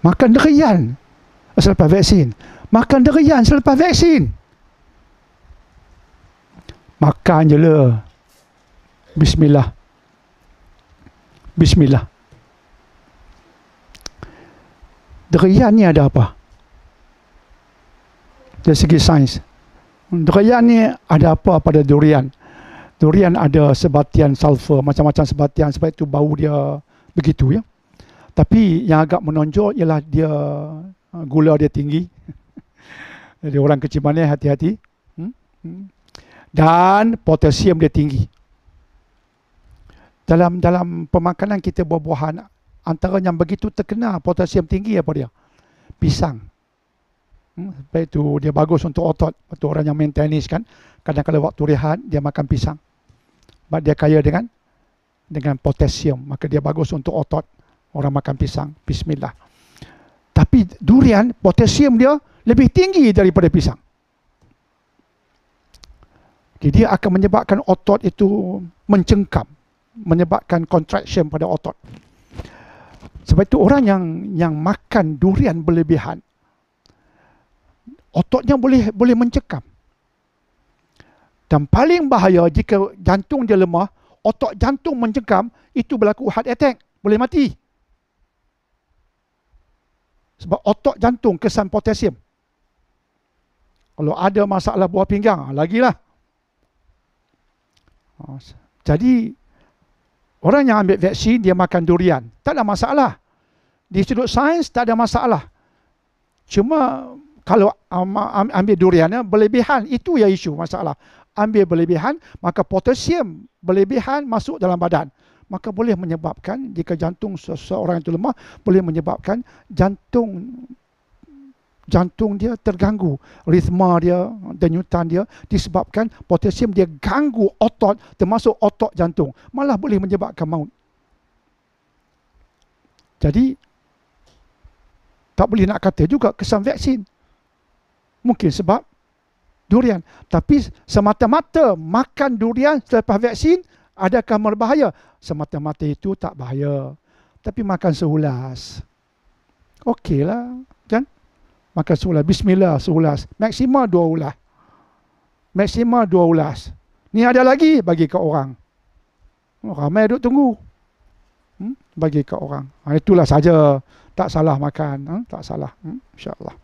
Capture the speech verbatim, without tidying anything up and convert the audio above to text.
Makan durian selepas vaksin. Makan durian selepas vaksin. Makan je lah. Bismillah. Bismillah. Durian ni ada apa? Dari segi sains. Durian ni ada apa pada durian? Durian ada sebatian sulfur, macam-macam sebatian, sebab itu bau dia begitu ya. Tapi yang agak menonjol ialah dia gula dia tinggi. Jadi orang kecil manis hati-hati. Dan potasium dia tinggi. Dalam dalam pemakanan kita buah-buahan, antara yang begitu terkenal potasium tinggi apa dia? Pisang. Hmm, sebab itu dia bagus untuk otot. Untuk orang yang main tenis kan, kadang-kadang waktu rehat dia makan pisang. Sebab dia kaya dengan dengan potasium, maka dia bagus untuk otot. Orang makan pisang. Bismillah. Tapi durian potasium dia lebih tinggi daripada pisang. Jadi dia akan menyebabkan otot itu mencengkam, menyebabkan contraction pada otot. Sebab itu orang yang yang makan durian berlebihan, ototnya boleh boleh mencekam. Dan paling bahaya jika jantung dia lemah, otot jantung mencekam, itu berlaku heart attack, boleh mati. Sebab otot jantung kesan potasium. Kalau ada masalah buah pinggang, lagilah. Jadi orang yang ambil vaksin dia makan durian, tak ada masalah. Di sudut sains tak ada masalah. Cuma kalau ambil duriannya berlebihan, itu ya isu masalah. Ambil berlebihan, maka potasium berlebihan masuk dalam badan. Maka boleh menyebabkan, jika jantung seseorang itu lemah, boleh menyebabkan jantung jantung dia terganggu. Ritma dia, denyutan dia disebabkan potasium dia ganggu otot, termasuk otot jantung. Malah boleh menyebabkan maut. Jadi, tak boleh nak kata juga kesan vaksin. Mungkin sebab durian. Tapi semata-mata makan durian selepas vaksin, adakah berbahaya? Semata-mata itu tak bahaya. Tapi makan sehulas. Okeylah, kan? Makan sehulas. Bismillah sehulas. Maksima dua ulas. Maksima dua ulas. Ni ada lagi, bagi ke orang. Ramai duduk tunggu. Hmm? Bagi ke orang. Ha, itulah saja. Tak salah makan. Ha? Tak salah. Hmm? InsyaAllah.